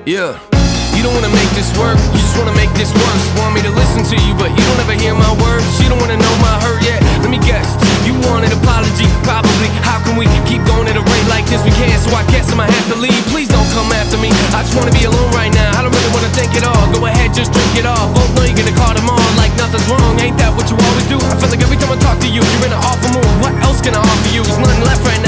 Yeah. You don't wanna make this work, you just wanna make this worse. Want me to listen to you, but you don't ever hear my words. You don't wanna know my hurt yet. Let me guess, you want an apology, probably. How can we keep going at a rate like this? We can't, so I guess I might have to leave. Please don't come after me, I just wanna be alone right now. I don't really wanna think it all, go ahead, just drink it all. Both know you're gonna call them on like nothing's wrong. Ain't that what you always do? I feel like every time I talk to you, you're in an awful mood. What else can I offer you? There's nothing left right now.